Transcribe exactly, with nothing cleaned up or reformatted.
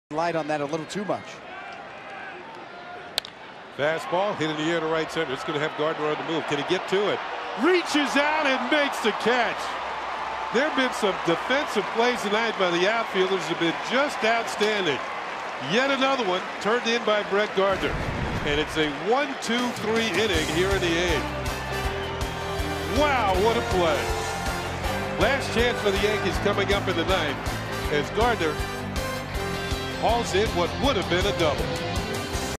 Light on that a little too much. Fastball hit in the air to right center. It's going to have Gardner on the move. Can he get to it? Reaches out and makes the catch. There have been some defensive plays tonight by the outfielders that have been just outstanding. Yet another one turned in by Brett Gardner. And it's a one two three inning here in the eighth. Wow, what a play. Last chance for the Yankees coming up in the ninth as Gardner hauls in what would have been a double.